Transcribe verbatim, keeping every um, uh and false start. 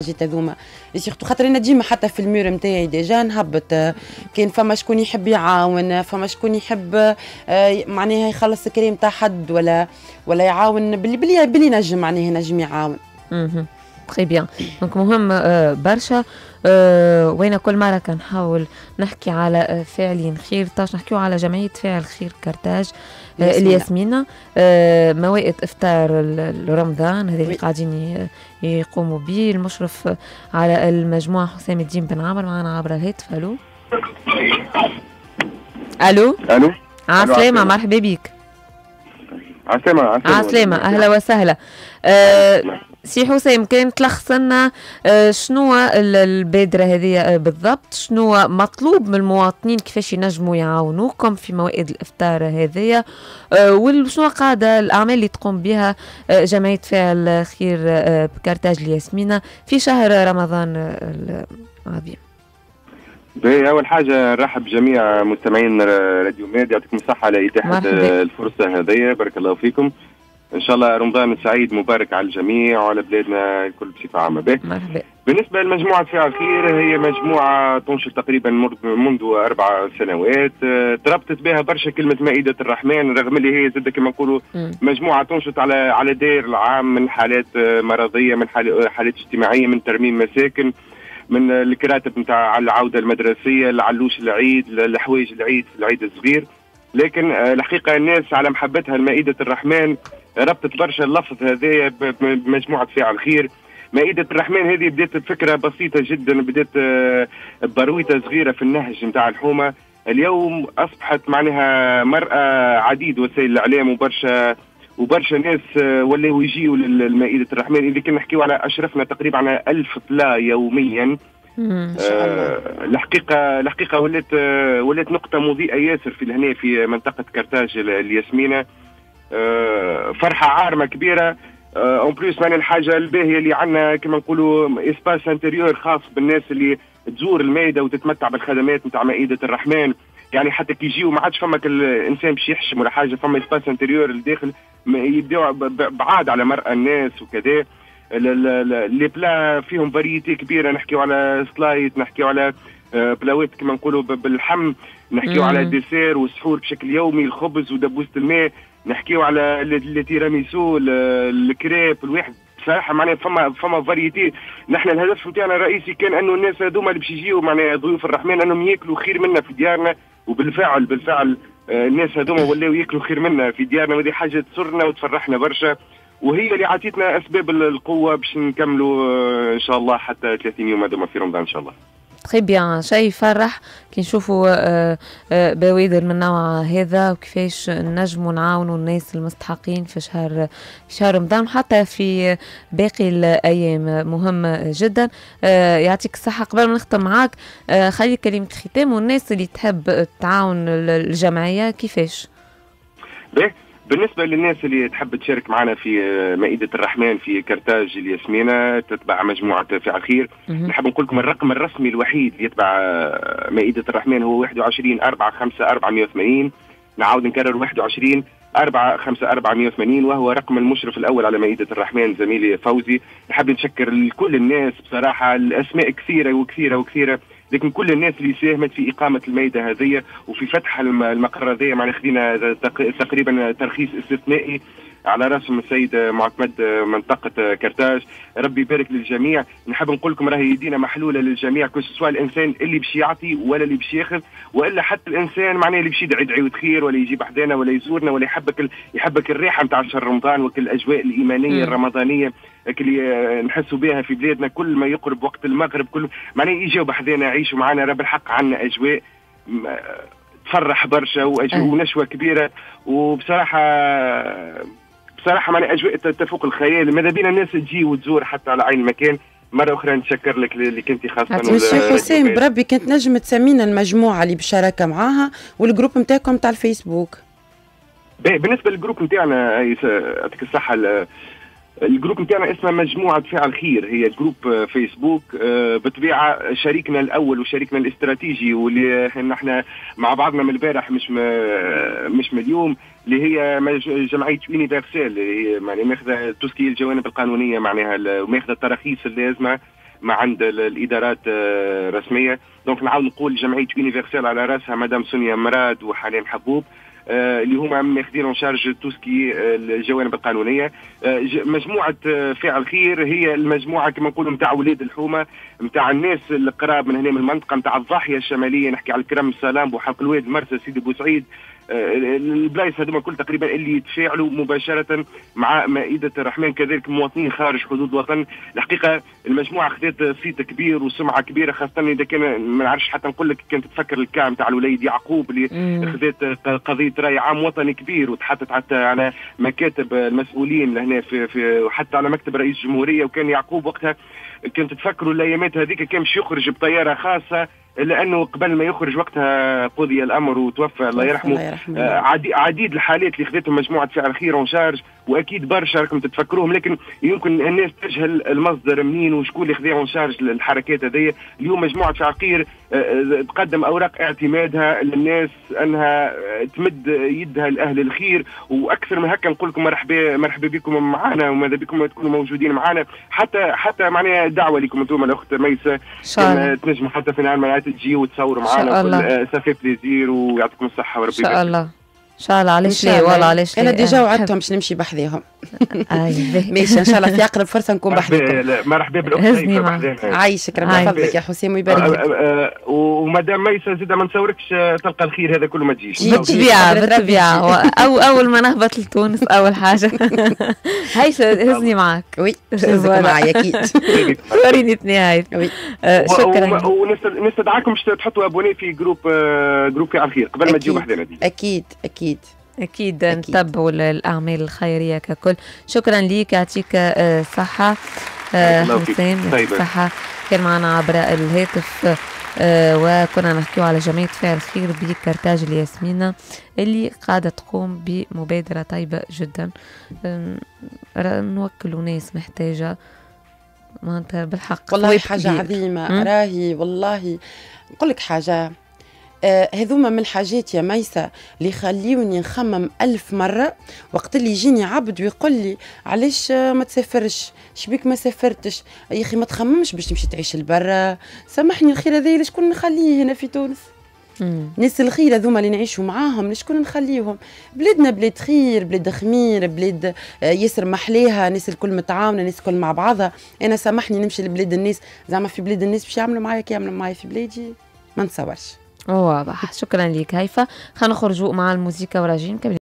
الحاجات هذوما سيرتو خاطر انا ديما حتى في المير نتاعي ديجا نهبط كاين فما شكون يحب يعاون فما شكون يحب معناها يخلص الكريم تاع حد ولا ولا يعاون باللي باللي باللي نجم معناها نجم يعاون. اها تري بيان. دونك مهم آه برشا. آه وين كل مرة كنحاول نحكي على آه فاعلين خير طاش نحكيو على جمعية فاعل خير كرتاج آه الياسمينة آه موائد إفطار رمضان هذه اللي قاعدين يقوموا به. المشرف على المجموعة حسام الدين بن عامر معنا عبر الهاتف. ألو ألو ألو عسلامة مرحبا بك. عسلامة عسلامة أهلا وسهلا. آه سي حسام كان تلخص لنا آه شنو البادرة هذه بالضبط شنو مطلوب من المواطنين كيفاش ينجموا يعاونوكم في موائد الإفطار هذه آه وشنو قاعدة الأعمال اللي تقوم بها آه جمعية فاعل خير آه بكرتاج الياسمينة في شهر رمضان العظيم. أول حاجة نرحب بجميع مستمعين راديو ميد يعطيكم الصحة على إتاحة الفرصة هذه بارك الله فيكم. إن شاء الله رمضان سعيد مبارك على الجميع وعلى بلادنا الكل بصفة عامة. به مرحبا. بالنسبة لمجموعة فاعل خير هي مجموعة تنشط تقريبا منذ أربع سنوات تربطت بها برشا كلمة مائدة الرحمن رغم اللي هي زاد كما نقولوا مجموعة تنشط على على داير العام من حالات مرضية من حالات اجتماعية من ترميم مساكن من الكراتب نتاع العودة المدرسية لعلوش العيد لحوايج العيد في العيد الصغير. لكن الحقيقة الناس على محبتها لمائدة الرحمن ربطت برشا اللفظ هذايا بمجموعة فاعل خير. مائدة الرحمن هذه بدات بفكرة بسيطة جدا بدات برويطة صغيرة في النهج نتاع الحومة. اليوم أصبحت معناها مرأة عديد وسائل الإعلام وبرشا وبرشا ناس ولاو يجيوا لمائدة الرحمن. إذا كنا نحكيو على أشرفنا تقريبا على ألف طلا يوميا. آه الحقيقة الحقيقة ولات آه ولات نقطة مضيئة ياسر في هنا في منطقة كرتاج الياسمينة. آه فرحة عارمة كبيرة. اون بليس معناها الحاجة الباهية اللي عندنا كما نقولوا اسباس انتريور خاص بالناس اللي تزور المائدة وتتمتع بالخدمات نتاع مائدة الرحمن. يعني حتى كي يجيو ما عادش فما الانسان باش يحشم ولا حاجة فما اسباس انتريور الداخل يبداو بعاد على مرأى الناس وكذا. لي بلا فيهم فاريتي كبيره نحكيو على سلايت نحكيو على بلاوات كما نقولوا باللحم نحكيو على ديسير وسحور بشكل يومي الخبز ودبوسه الماء نحكيو على التيراميسو الكريب الواحد بصراحه معناها فما فما فاريتي. نحن الهدف نتاعنا الرئيسي كان انه الناس هذوما اللي باش يجيو معناها ضيوف الرحمن انهم ياكلوا خير منا في ديارنا وبالفعل بالفعل الناس هذوما ولاو ياكلوا خير منا في ديارنا وهذه حاجه تسرنا وتفرحنا برشا وهي اللي عطيتنا اسباب القوه باش نكملوا ان شاء الله حتى ثلاثين يوم هذوما في رمضان ان شاء الله. تري بيان شيء يفرح كي نشوفوا بوادر من النوع هذا وكيفاش نجموا نعاونوا الناس المستحقين في شهر في شهر رمضان حتى في باقي الايام مهم جدا. يعطيك الصحه. قبل ما نختم معاك خلي كلمه ختام والناس اللي تحب تعاون الجمعيه كيفاش؟ باهي بالنسبة للناس اللي تحب تشارك معنا في مائدة الرحمن في كرتاج الياسمينة تتبع مجموعة فاعل خير نحب نقول لكم الرقم الرسمي الوحيد اللي يتبع مائدة الرحمن هو واحد وعشرين أربعة خمسة أربعمائة وثمانين. نعاود نكرر واحد وعشرين أربعة خمسة أربعمائة وثمانين وهو رقم المشرف الأول على مائدة الرحمن زميلي فوزي. نحب نشكر لكل الناس بصراحة الأسماء كثيرة وكثيرة وكثيرة لكن كل الناس اللي ساهمت في إقامة المائدة هذه وفي فتح المقر هذه معنا خذينا تقريبا ترخيص استثنائي على رسم السيد معتمد منطقة كرتاج. ربي يبارك للجميع. نحب نقول لكم راهي يدينا محلولة للجميع كل سواء الإنسان اللي باش يعطي ولا اللي باش ياخذ وإلا حتى الإنسان معناه اللي باش يدعي دعوة خير ولا يجيب حدانا ولا يزورنا ولا يحبك ال... يحبك الريحة نتاع شهر رمضان وكل الأجواء الإيمانية الرمضانية اللي نحسوا بها في بلادنا كل ما يقرب وقت المغرب كل معناه يجيو بحذانا يعيشوا معنا. راه بالحق عندنا أجواء تفرح برشا وأجواء ونشوة كبيرة وبصراحة بصراحة معناه أجواء تفوق الخيال. ماذا بينا الناس تجي وتزور حتى على عين المكان. مرة أخرى نتشكر لك اللي كنتي خاصة. مسيو حسين بربي كنت نجم تسمينا المجموعة اللي بشاركة معاها والجروب نتاعكم تاع الفيسبوك. بالنسبة للجروب نتاعنا يعطيك الصحة الجروب نتاعنا اسمه مجموعة فاعل خير هي جروب فيسبوك. بطبيعة شريكنا الأول وشريكنا الاستراتيجي واللي نحن مع بعضنا من البارح مش مش من اليوم اللي هي جمعية يونيفرسال اللي هي معناها ماخذة تسكي الجوانب القانونية معناها وماخذة التراخيص اللازمة ما عند الادارات الرسميه. دونك نعاود نقول جمعيه يونيفرسال على راسها مدام سونيا مراد وحنان حبوب اللي هما ماخذين اون شارج توسكي الجوانب القانونيه. مجموعه فاعل خير هي المجموعه كما نقولوا نتاع ولاد الحومه، نتاع الناس القراب من هنا من المنطقه، نتاع الضاحيه الشماليه، نحكي على الكرم السلام وحلق الواد مرسى سيدي بوسعيد، البلايص هذوما كل تقريبا اللي يتفاعلوا مباشره مع مائده الرحمن، كذلك مواطنين خارج حدود الوطن. الحقيقه المجموعه خذت صيت كبير وسمعه كبيره، خاصه اذا كان ما نعرفش حتى نقول لك كانت تفكر الكام تاع الوليد يعقوب اللي خذت قضيه راي عام وطني كبير وتحطت حتى على مكاتب المسؤولين لهنا في, في وحتى على مكتب رئيس الجمهوريه. وكان يعقوب وقتها كنت تفكروا الايامات هذيك كان مش يخرج بطياره خاصه، لانه قبل ما يخرج وقتها قضي الامر وتوفى الله يرحمه. آه عديد الحالات اللي خذتهم مجموعه فعل خير اون شارج، واكيد برشا راكم تتفكروهم، لكن يمكن الناس تجهل المصدر منين وشكون اللي خذا اون شارج الحركات هذه. اليوم مجموعه فعل خير آه تقدم اوراق اعتمادها للناس انها تمد يدها لاهل الخير، واكثر من هكا نقول لكم مرحبا مرحبا بكم معنا، وماذا بكم تكونوا موجودين معنا. حتى حتى معناها دعوه لكم انتم الاخت ميسه تنجموا حتى في نهار تجي وتصوروا معنا. سافي بليزير ويعطيكم الصحه وربي يبارك. ان شاء الله ان شاء الله. علاش ليه والله علاش انا ديجا وعدتهم باش نمشي بحذاهم. ماشي ان شاء الله في اقرب فرصه نكون بحذاكم. مرحبا بالاخت. عايشك ربي يحفظك يا حسام ويبارك لك. ومدام ميسه زيد ما نصوركش تلقى الخير هذا كله ما تجيش بالطبيعه بالطبيعه. او اول ما نهبط لتونس اول حاجه هيثم هزني معك. وي هزك معي اكيد. وريني نهايه. شكرا. ونستدعاكم باش تحطوا ابوني في جروب جروب فعل خير قبل ما تجيو بحذنا. اكيد اكيد أكيد نتبعوا الأعمال الخيرية ككل. شكرا ليك، يعطيك صحة حسام. صحة. كان معنا عبر الهاتف وكنا نحكيو على جمعية فعل خير بكرتاج الياسمينة اللي قاعدة تقوم بمبادرة طيبة جدا. نوكلوا ناس محتاجة معناتها بالحق والله حاجة عظيمة. راهي والله نقول لك حاجة، آه هذوما من الحاجات يا ميسة اللي يخليوني نخمم ألف مرة وقت اللي يجيني عبد ويقول لي علاش ما تسافرش، شبيك ما سافرتش يا أخي، ما تخممش باش تمشي تعيش لبرا، سامحني الخير هذا لشكون نخليه هنا في تونس؟ مم. ناس الخير هذوما اللي نعيشوا معاهم لشكون نخليهم؟ بلادنا بلاد خير، بلاد خمير، بلاد ياسر محليها، ناس الكل متعاونه، ناس الكل مع بعضها. انا سامحني نمشي لبلاد الناس زعما في بلاد الناس باش يعملوا معايا كي يعملوا معايا في بلادي؟ ما نتصورش. واضح. شكرا لك هيفا. خلينا نخرجوا مع الموسيقى وراجعين.